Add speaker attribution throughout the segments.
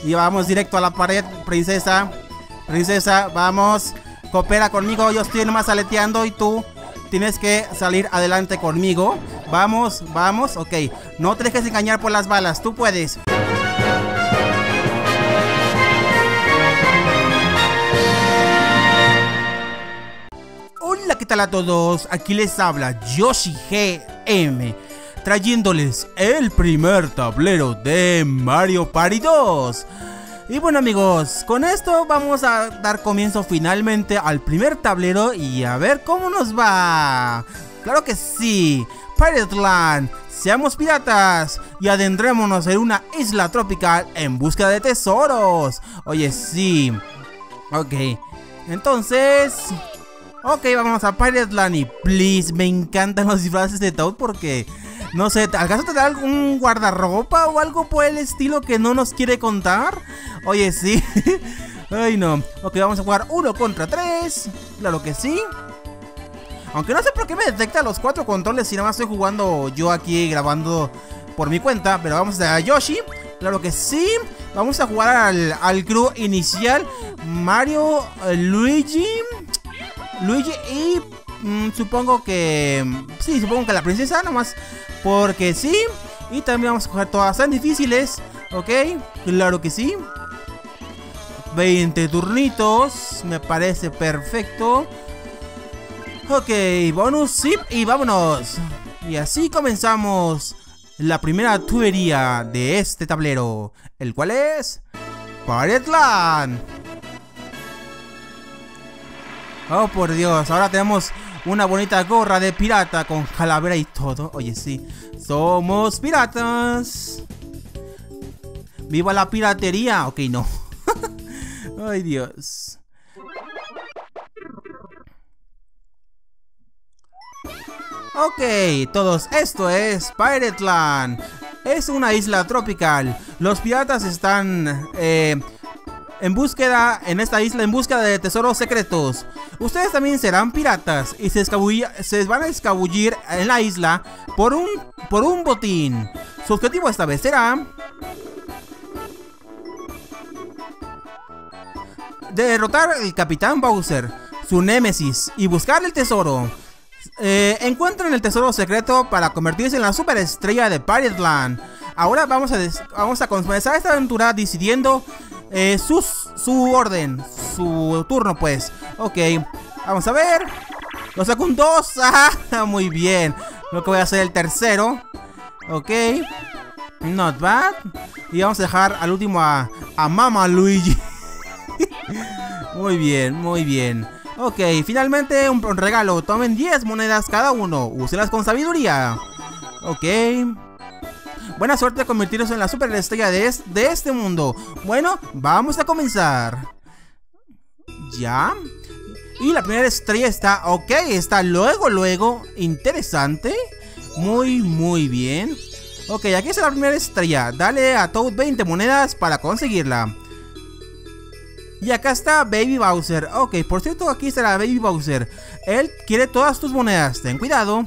Speaker 1: Y vamos directo a la pared, princesa. Princesa, vamos. Coopera conmigo, yo estoy nomás aleteando y tú tienes que salir adelante conmigo. Vamos, vamos, ok. No te dejes engañar por las balas, tú puedes. Hola, ¿qué tal a todos? Aquí les habla Yoshi GM, trayéndoles el primer tablero de Mario Party 2. Y bueno amigos, con esto vamos a dar comienzo finalmente al primer tablero y a ver cómo nos va. Claro que sí, Pirate Land, seamos piratas y adentrémonos en una isla tropical en busca de tesoros. Oye, sí. Ok, entonces... Ok, vamos a Pirate Land y please, me encantan los disfraces de Toad porque... No sé, ¿acaso te da algún guardarropa o algo por el estilo que no nos quiere contar? Oye, sí. Ay, no. Ok, vamos a jugar 1 contra 3. Claro que sí. Aunque no sé por qué me detecta los 4 controles si nada más estoy jugando yo aquí grabando por mi cuenta. Pero vamos a Yoshi. Claro que sí. Vamos a jugar al crew inicial. Mario, Luigi y... supongo que... Sí, supongo que la princesa nomás. Porque sí. Y también vamos a coger todas tan difíciles. Ok, claro que sí. 20 turnitos. Me parece perfecto. Ok, bonus zip y vámonos. Y así comenzamos la primera tubería de este tablero, el cual es Pirate Land. Oh, por Dios, ahora tenemos una bonita gorra de pirata con calavera y todo. Oye, sí, somos piratas. ¡Viva la piratería! Ok, no. Ay, Dios. Ok, todos, esto es Pirate Land. Es una isla tropical. Los piratas están... en búsqueda, en esta isla, en búsqueda de tesoros secretos. Ustedes también serán piratas y se van a escabullir en la isla por un botín. Su objetivo esta vez será derrotar al Capitán Bowser, su némesis, y buscar el tesoro. Encuentren el tesoro secreto para convertirse en la superestrella de Pirate Land. Ahora vamos a comenzar esta aventura decidiendo su orden, su turno pues. Ok, vamos a ver. Lo saco un 2. Ah, muy bien. Lo que voy a hacer el tercero. Ok, not bad. Y vamos a dejar al último a Mama Luigi. Muy bien, muy bien. Ok, finalmente un regalo. Tomen 10 monedas cada uno. Úsenlas con sabiduría. Ok. Buena suerte a convertirse en la superestrella de este mundo. Bueno, vamos a comenzar. Ya. Y la primera estrella está... Ok, está luego. Interesante. Muy bien. Ok, aquí está la primera estrella. Dale a Toad 20 monedas para conseguirla. Y acá está Baby Bowser. Ok, por cierto, aquí está Baby Bowser. Él quiere todas tus monedas. Ten cuidado.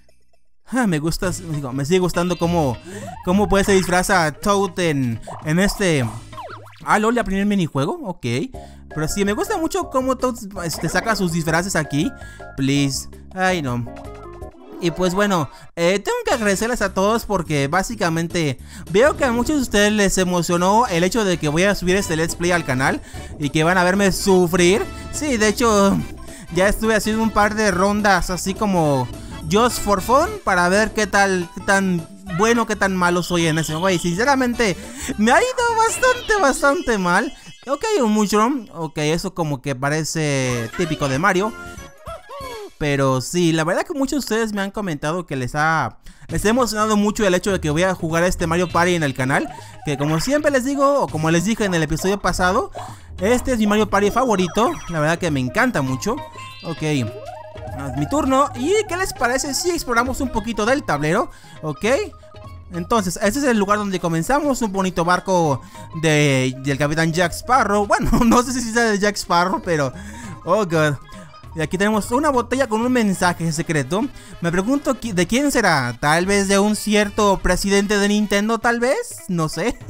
Speaker 1: Me sigue gustando cómo puede se disfraza a Toad en este... Ah, LOL, el primer minijuego. Ok. Pero sí, me gusta mucho cómo Toad saca sus disfraces aquí. Please. Ay, no. Y pues bueno, tengo que agradecerles a todos porque básicamente veo que a muchos de ustedes les emocionó el hecho de que voy a subir este Let's Play al canal y que van a verme sufrir. Sí, de hecho, ya estuve haciendo un par de rondas así como just for fun para ver qué tan bueno, qué tan malo soy en ese juego. Y sinceramente, me ha ido bastante mal. Ok, un mushroom. Ok, eso como que parece típico de Mario. Pero sí, la verdad que muchos de ustedes me han comentado que les ha emocionado mucho el hecho de que voy a jugar este Mario Party en el canal. Que como siempre les digo, o como les dije en el episodio pasado, este es mi Mario Party favorito. La verdad que me encanta mucho. Ok, es mi turno. ¿Y qué les parece si exploramos un poquito del tablero? Ok, entonces este es el lugar donde comenzamos. Un bonito barco del Capitán Jack Sparrow. Bueno, no sé si sea de Jack Sparrow, pero... Oh god. Y aquí tenemos una botella con un mensaje secreto. Me pregunto de quién será. Tal vez de un cierto presidente de Nintendo, tal vez. No sé.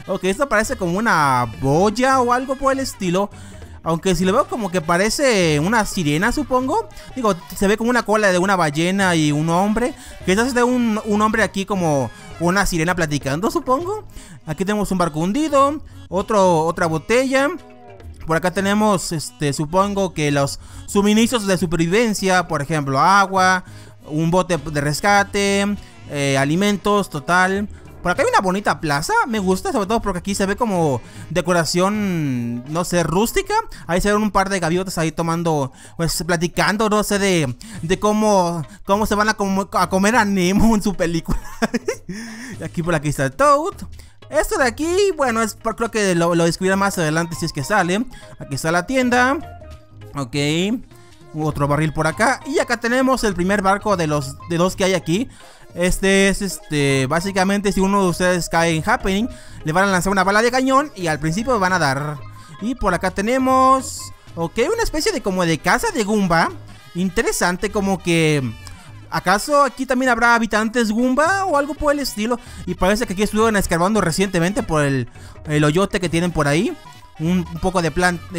Speaker 1: Ok, esto parece como una boya o algo por el estilo. Aunque si lo veo como que parece una sirena, supongo. Digo, se ve como una cola de una ballena y un hombre. Quizás es de un hombre aquí como una sirena platicando, supongo. Aquí tenemos un barco hundido. Otra botella. Por acá tenemos, supongo que los suministros de supervivencia. Por ejemplo, agua, un bote de rescate, alimentos, total. Por acá hay una bonita plaza, me gusta, sobre todo porque aquí se ve como decoración, no sé, rústica. Ahí se ven un par de gaviotas ahí tomando, pues platicando, no sé, de cómo se van a comer a Nemo en su película. Y aquí por aquí está Toad. Esto de aquí, bueno, creo que lo descubrirá más adelante si es que sale. Aquí está la tienda. Ok. Otro barril por acá. Y acá tenemos el primer barco de dos que hay aquí. Este es básicamente si uno de ustedes cae en Happening, le van a lanzar una bala de cañón y al principio van a dar. Y por acá tenemos, ok, una especie de como de casa de Goomba. Interesante, como que ¿acaso aquí también habrá habitantes Goomba o algo por el estilo? Y parece que aquí estuvieron escarbando recientemente por el hoyote que tienen por ahí. Un poco de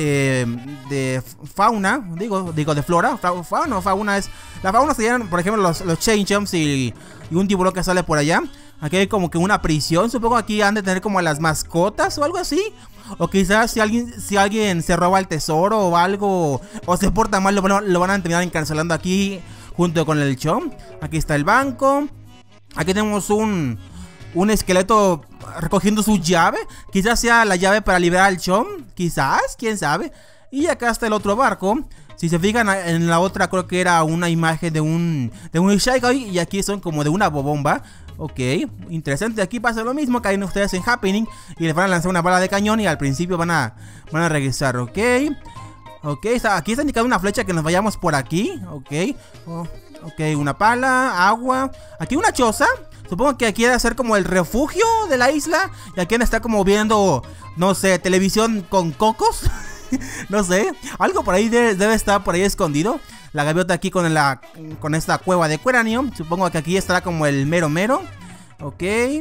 Speaker 1: de fauna, digo de flora. Fauna es. La fauna serían, por ejemplo, los chain jumps y un tiburón que sale por allá. Aquí hay como que una prisión. Supongo aquí han de tener como a las mascotas o algo así. O quizás si alguien se roba el tesoro o algo, o se porta mal, lo van a terminar encarcelando aquí junto con el chom. Aquí está el banco. Aquí tenemos un esqueleto recogiendo su llave. Quizás sea la llave para liberar al chom. Quizás, quién sabe. Y acá está el otro barco. Si se fijan en la otra, creo que era una imagen de un Shy Guy. Y aquí son como de una bobomba. Ok, interesante. Aquí pasa lo mismo. Caen ustedes en Happening y les van a lanzar una bala de cañón. Y al principio van a regresar. Ok. Ok, aquí está indicando una flecha que nos vayamos por aquí. Ok. Ok, una pala, agua. Aquí una choza. Supongo que aquí debe ser como el refugio de la isla. Y aquí está como viendo, no sé, televisión con cocos. No sé, algo por ahí debe estar por ahí escondido. La gaviota aquí con esta cueva de Cranium. Supongo que aquí estará como el mero. Ok.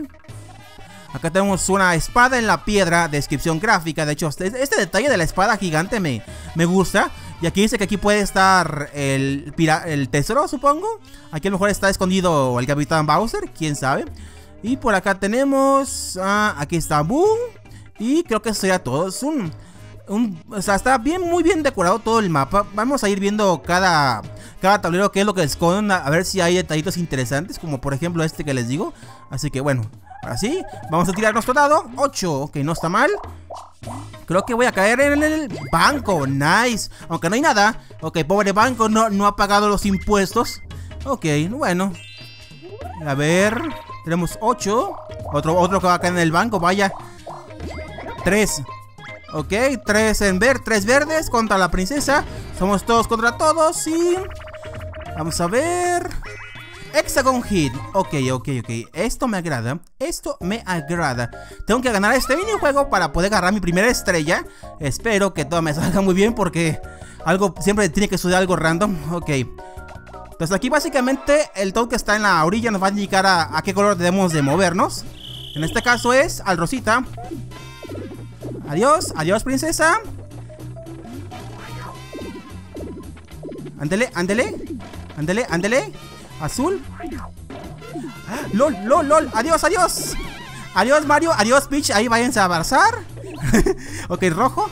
Speaker 1: Acá tenemos una espada en la piedra. Descripción gráfica. De hecho, este detalle de la espada gigante me gusta. Y aquí dice que aquí puede estar el tesoro, supongo. Aquí a lo mejor está escondido el Capitán Bowser, quién sabe. Y por acá tenemos... aquí está Boom. Y creo que eso sería todo. Es o sea, está muy bien decorado todo el mapa. Vamos a ir viendo cada tablero, qué es lo que esconden. A ver si hay detallitos interesantes, como por ejemplo este que les digo. Así que bueno, ahora sí, vamos a tirar nuestro dado. 8, ok, no está mal. Creo que voy a caer en el banco. Nice. Aunque no hay nada. Ok, pobre banco, no ha pagado los impuestos. Ok, bueno. A ver, tenemos 8. Otro que va a caer en el banco, vaya. 3. Ok, 3 verdes contra la princesa. Somos todos contra todos y... vamos a ver... Hexagon Hit. Ok. Esto me agrada. Tengo que ganar este minijuego para poder agarrar mi primera estrella. Espero que todo me salga muy bien porque siempre tiene que suceder algo random. Ok. Entonces aquí básicamente el Toad que está en la orilla nos va a indicar a qué color debemos de movernos. En este caso es al rosita. Adiós princesa. Ándele. Azul. LOL. Adiós. Adiós Mario. Adiós Peach. Ahí váyanse a abrazar. Ok, rojo.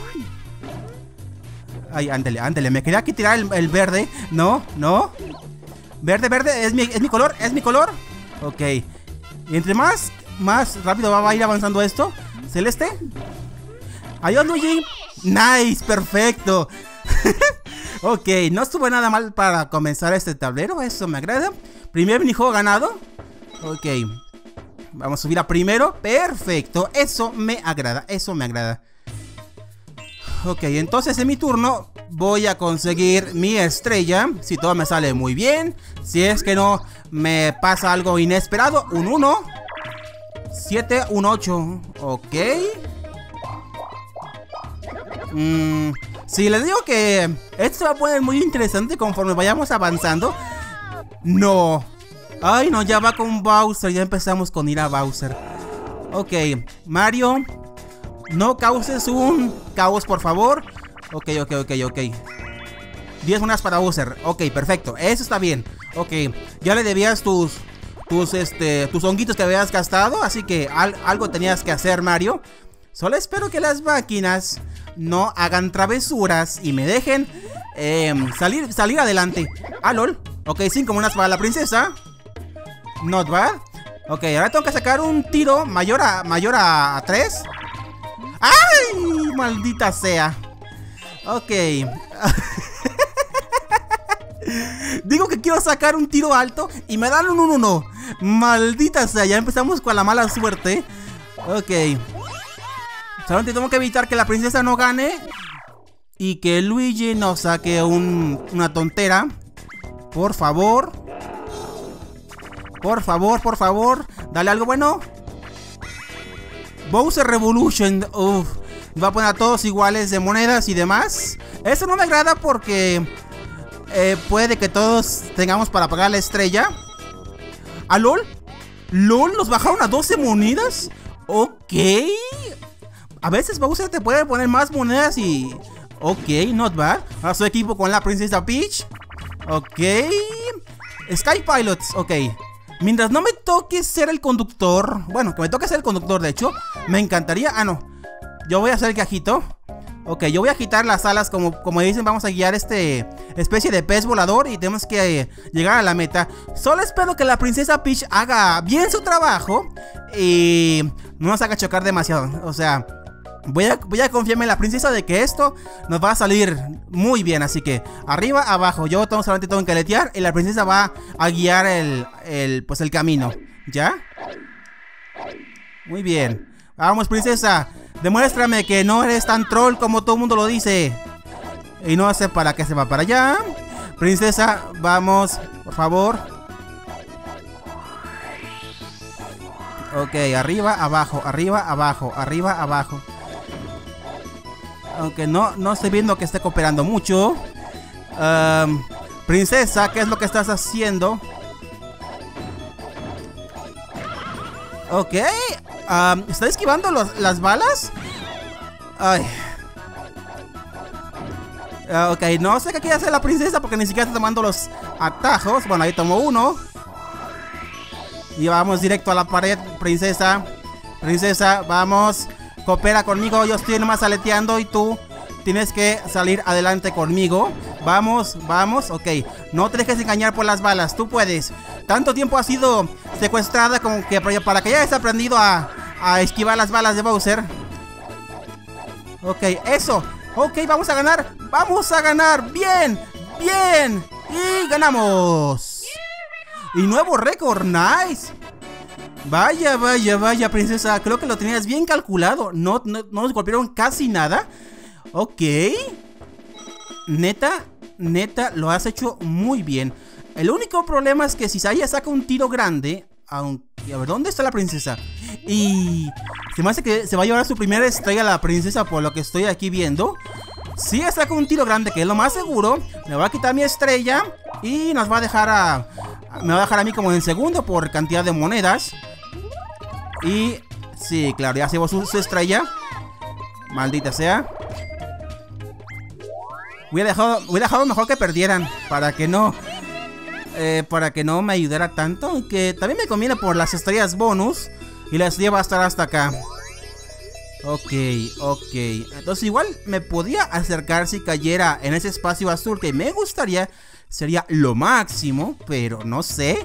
Speaker 1: Ay, ándele. Me quería aquí tirar el verde. No. Verde. Es mi color. Ok. Y entre más rápido va a ir avanzando esto. Celeste. Adiós Luigi. Nice, perfecto. Ok, no estuvo nada mal para comenzar este tablero. Eso me agrada. Primer minijuego ganado. Ok, vamos a subir a primero. Perfecto, eso me agrada. Ok, entonces en mi turno voy a conseguir mi estrella. Si todo me sale muy bien. Si es que no me pasa algo inesperado. Un 1 7, un 8. Ok. Si les digo que esto se va a poner muy interesante conforme vayamos avanzando. No. Ay, no, ya va con Bowser. Ya empezamos con ir a Bowser. Ok, Mario, No causes un caos, por favor. Ok. 10 monedas para Bowser. Ok, perfecto. Eso está bien. Ok, ya le debías tus honguitos que habías gastado. Así que algo tenías que hacer, Mario. Solo espero que las máquinas no hagan travesuras y me dejen salir adelante. Ah, lol. Ok, 5 monedas para la princesa. Not bad. Ok, ahora tengo que sacar un tiro mayor a 3. ¡Ay! Maldita sea. Ok. Digo que quiero sacar un tiro alto y me dan un 1-1. Maldita sea, ya empezamos con la mala suerte. Ok. Solamente tengo que evitar que la princesa no gane y que Luigi no saque una tontera. Por favor. Por favor. Dale algo bueno. Bowser Revolution. Uf. Va a poner a todos iguales de monedas y demás. Eso no me agrada porque puede que todos tengamos para pagar la estrella. ¿Ah, LOL? ¿LOL? ¿Nos bajaron a 12 monedas? Ok. A veces Bowser te puede poner más monedas y... Ok, not bad. A su equipo con la princesa Peach. Ok. Sky Pilots, ok. Mientras no me toque ser el conductor. Bueno, que me toque ser el conductor, de hecho. Me encantaría... Ah, no. Yo voy a hacer el cajito. Ok, yo voy a agitar las alas como dicen. Vamos a guiar especie de pez volador y tenemos que llegar a la meta. Solo espero que la princesa Peach haga bien su trabajo y no nos haga chocar demasiado. O sea, voy a confiarme en la princesa de que esto nos va a salir muy bien. Así que arriba, abajo. Yo solamente tengo que caletear y la princesa va a guiar el camino. ¿Ya? Muy bien. Vamos, princesa. Demuéstrame que no eres tan troll como todo el mundo lo dice. Y no sé para qué se va para allá. Princesa, vamos, por favor. Ok, arriba, abajo, arriba, abajo, arriba, abajo. Aunque no estoy viendo que esté cooperando mucho. Princesa, ¿qué es lo que estás haciendo? Ok. ¿Está esquivando las balas? Ay. Ok, no sé qué quiere hacer la princesa porque ni siquiera está tomando los atajos. Bueno, ahí tomó uno. Y vamos directo a la pared, princesa. Princesa, vamos. Coopera conmigo, yo estoy nomás aleteando y tú tienes que salir adelante conmigo. Vamos, ok. No te dejes engañar por las balas, tú puedes. Tanto tiempo has sido secuestrada como que para que ya hayas aprendido a esquivar las balas de Bowser. Ok, eso. Ok, vamos a ganar. Vamos a ganar. Bien. Y ganamos. Y nuevo récord, nice. Vaya, princesa. Creo que lo tenías bien calculado. No nos golpearon casi nada. Ok. Neta, lo has hecho muy bien. El único problema es que si Saya saca un tiro grande, aunque... A ver, ¿dónde está la princesa? Y... se me hace que se va a llevar su primera estrella la princesa por lo que estoy aquí viendo. Si ella saca un tiro grande, que es lo más seguro, me va a quitar mi estrella y nos va a dejar me va a dejar a mí como en segundo por cantidad de monedas. Y... sí, claro, ya se llevó su estrella. Maldita sea. Hubiera dejado mejor que perdieran para que no me ayudara tanto. Aunque también me conviene por las estrellas bonus. Y la estrella va a estar hasta acá. Ok. Entonces igual me podía acercar si cayera en ese espacio azul que me gustaría. Sería lo máximo, pero no sé.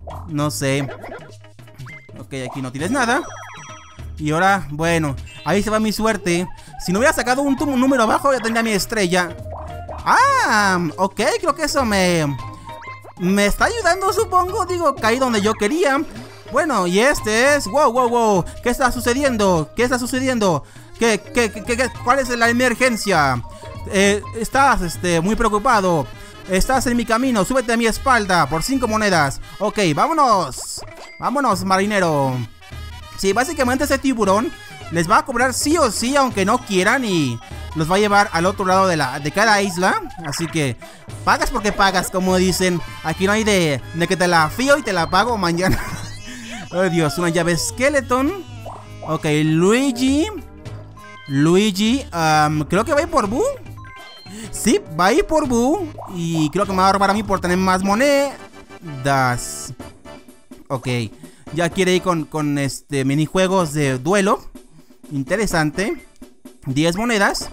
Speaker 1: Ok, aquí no tienes nada. Y ahora, bueno, ahí se va mi suerte. Si no hubiera sacado un número abajo, ya tendría mi estrella. Ah, ok, creo que eso me está ayudando, supongo. Digo, caí donde yo quería. Bueno, y este es... Wow. ¿Qué está sucediendo? ¿Cuál es la emergencia? Estás muy preocupado. Estás en mi camino. Súbete a mi espalda por 5 monedas. Ok, vámonos, marinero. Sí, básicamente ese tiburón les va a cobrar sí o sí, aunque no quieran, y los va a llevar al otro lado de cada isla. Así que pagas porque pagas, como dicen. Aquí no hay de que te la fío y te la pago mañana. Oh Dios, una llave Skeleton. Ok, Luigi. Luigi, creo que va a ir por Boo. Sí, va a ir por Boo. Y creo que me va a robar a mí por tener más monedas. Ok, ya quiere ir con minijuegos de duelo. Interesante. 10 monedas.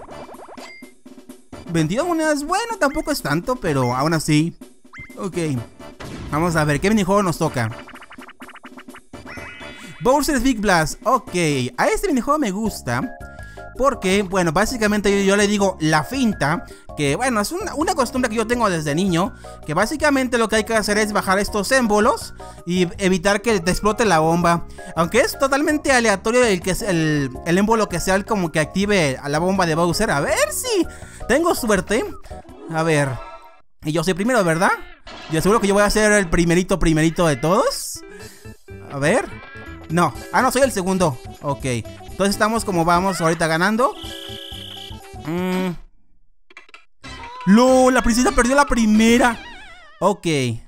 Speaker 1: 22 monedas, bueno, tampoco es tanto, pero aún así. Ok, vamos a ver qué minijuego nos toca. Bowser's Big Blast. Ok, a este minijuego me gusta porque, bueno, básicamente yo le digo la finta. Que, bueno, es una costumbre que yo tengo desde niño. Que básicamente lo que hay que hacer es bajar estos émbolos y evitar que te explote la bomba. Aunque es totalmente aleatorio el émbolo que sea el como que active a la bomba de Bowser. A ver si tengo suerte. A ver. Y yo soy primero, ¿verdad? Yo seguro que yo voy a ser el primerito de todos. A ver. No, no, soy el segundo. Ok, entonces estamos como vamos ahorita ganando. La princesa perdió la primera. Ok.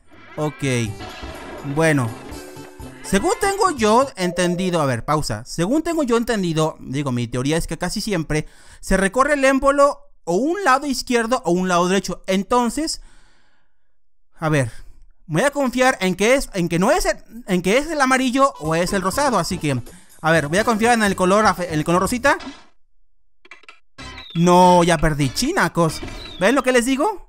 Speaker 1: Bueno, según tengo yo entendido. A ver, pausa. Según tengo yo entendido, digo, mi teoría es que casi siempre se recorre el émbolo o un lado izquierdo o un lado derecho. Entonces, a ver, voy a confiar en que es el amarillo o es el rosado. Así que, a ver, voy a confiar en el color rosita. No, ya perdí, chinacos. ¿Ven lo que les digo?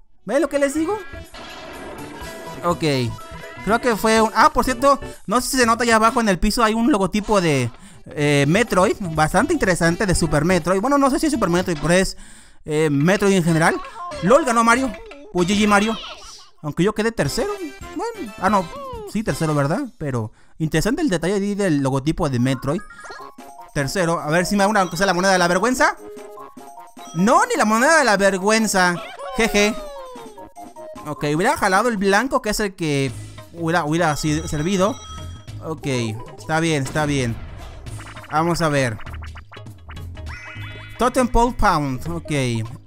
Speaker 1: Ok, creo que fue un... por cierto, no sé si se nota allá abajo en el piso. Hay un logotipo de Metroid, bastante interesante, de Super Metroid. Bueno, no sé si es Super Metroid, pero es Metroid en general. LOL, ganó Mario. O GG Mario. Aunque yo quedé tercero. Bueno, no, sí, tercero, ¿verdad? Pero interesante el detalle ahí del logotipo de Metroid. Tercero, a ver si me da aunque sea la moneda de la vergüenza. No, ni la moneda de la vergüenza. Jeje. Ok, hubiera jalado el blanco, que es el que hubiera servido. Ok, está bien. Vamos a ver. Totem Pole Pound. Ok,